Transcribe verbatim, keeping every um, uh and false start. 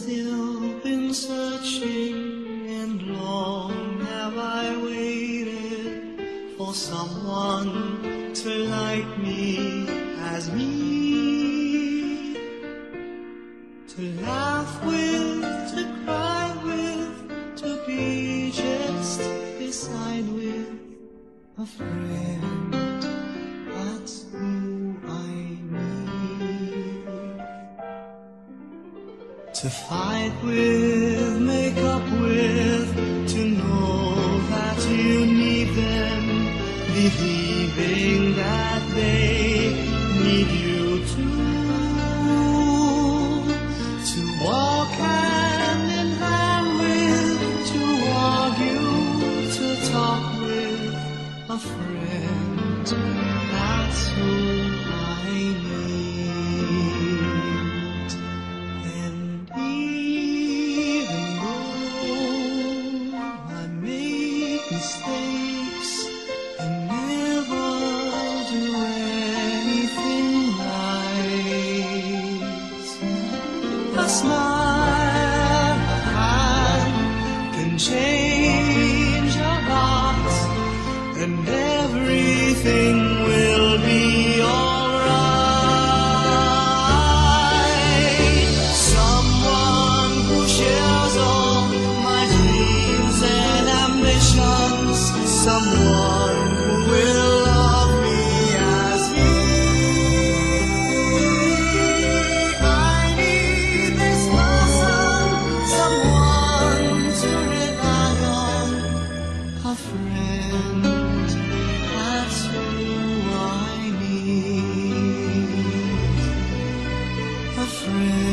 still been searching, and long have I waited for someone to like me as me, to laugh with, to cry with, to be just beside with a friend. That's who I need. To fight with, make up with, to know that you need them, believing that they need you too. To walk hand in hand with, to argue, to talk with a friend. That's who I need. And even though I make mistakes and never do anything right, a smile, a hand can change a heart, and everything will be alright. Someone who shares all my dreams and ambitions, someone who will love me as me. I need this person, someone to rely on, a friend. That's who I need, a friend.